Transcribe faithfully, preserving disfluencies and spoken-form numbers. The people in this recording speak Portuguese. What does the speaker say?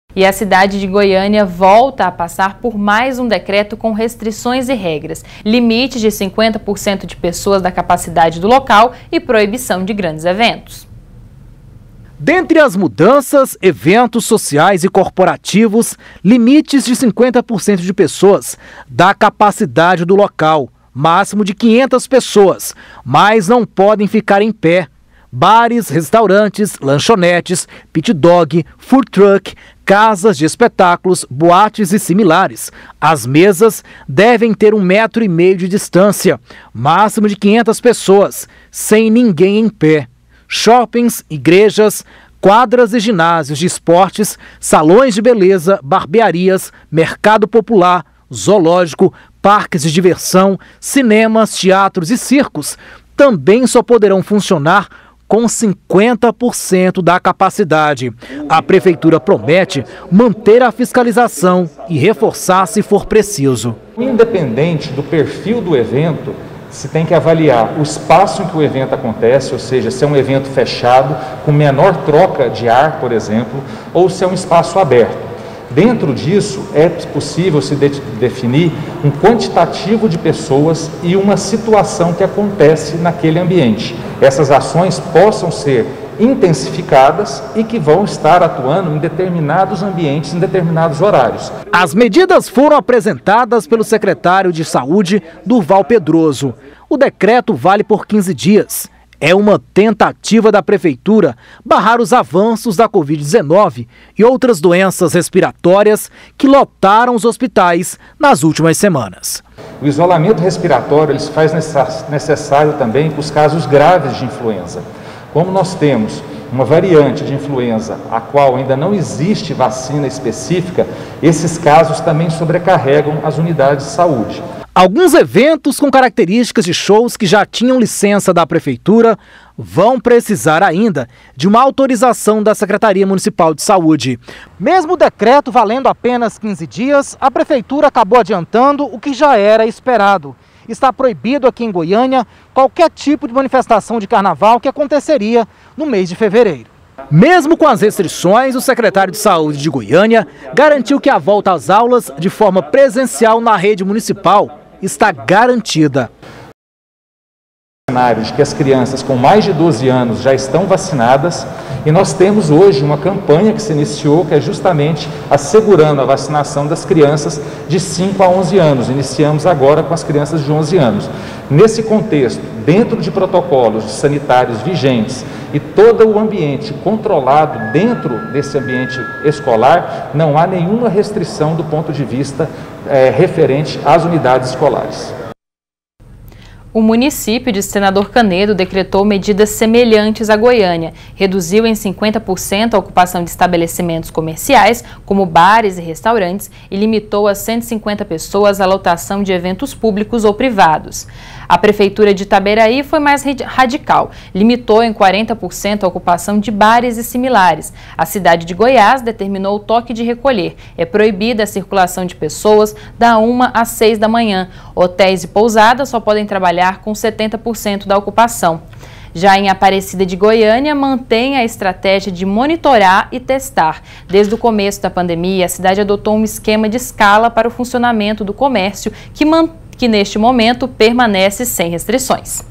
E a cidade de Goiânia volta a passar por mais um decreto com restrições e regras, limite de cinquenta por cento de pessoas da capacidade do local e proibição de grandes eventos. Dentre as mudanças, eventos sociais e corporativos, limites de cinquenta por cento de pessoas da capacidade do local, máximo de quinhentas pessoas, mas não podem ficar em pé. Bares, restaurantes, lanchonetes, pit dog, food truck, casas de espetáculos, boates e similares. As mesas devem ter um metro e meio de distância, máximo de quinhentas pessoas, sem ninguém em pé. Shoppings, igrejas, quadras e ginásios de esportes, salões de beleza, barbearias, mercado popular, zoológico, parques de diversão, cinemas, teatros e circos também só poderão funcionar com cinquenta por cento da capacidade. A prefeitura promete manter a fiscalização e reforçar se for preciso. Independente do perfil do evento, se tem que avaliar o espaço em que o evento acontece, ou seja, se é um evento fechado, com menor troca de ar, por exemplo, ou se é um espaço aberto. Dentro disso, é possível se de- definir um quantitativo de pessoas e uma situação que acontece naquele ambiente. Essas ações possam ser intensificadas e que vão estar atuando em determinados ambientes, em determinados horários. As medidas foram apresentadas pelo secretário de Saúde, Durval Pedroso. O decreto vale por quinze dias. É uma tentativa da prefeitura barrar os avanços da covid dezenove e outras doenças respiratórias que lotaram os hospitais nas últimas semanas. O isolamento respiratório ele se faz necessário também para os casos graves de influenza. Como nós temos uma variante de influenza, a qual ainda não existe vacina específica, esses casos também sobrecarregam as unidades de saúde. Alguns eventos com características de shows que já tinham licença da prefeitura vão precisar ainda de uma autorização da Secretaria Municipal de Saúde. Mesmo o decreto valendo apenas quinze dias, a prefeitura acabou adiantando o que já era esperado. Está proibido aqui em Goiânia qualquer tipo de manifestação de carnaval que aconteceria no mês de fevereiro. Mesmo com as restrições, o secretário de Saúde de Goiânia garantiu que a volta às aulas de forma presencial na rede municipal está garantida. De que as crianças com mais de doze anos já estão vacinadas e nós temos hoje uma campanha que se iniciou que é justamente assegurando a vacinação das crianças de cinco a onze anos. Iniciamos agora com as crianças de onze anos. Nesse contexto, dentro de protocolos sanitários vigentes e todo o ambiente controlado dentro desse ambiente escolar, não há nenhuma restrição do ponto de vista é, referente às unidades escolares. O município de Senador Canedo decretou medidas semelhantes à Goiânia. Reduziu em cinquenta por cento a ocupação de estabelecimentos comerciais, como bares e restaurantes, e limitou a cento e cinquenta pessoas a lotação de eventos públicos ou privados. A Prefeitura de Itaberaí foi mais radical, limitou em quarenta por cento a ocupação de bares e similares. A cidade de Goiás determinou o toque de recolher. É proibida a circulação de pessoas da uma às seis da manhã. Hotéis e pousadas só podem trabalhar com setenta por cento da ocupação. Já em Aparecida de Goiânia, mantém a estratégia de monitorar e testar. Desde o começo da pandemia, a cidade adotou um esquema de escala para o funcionamento do comércio que mantém que neste momento permanece sem restrições.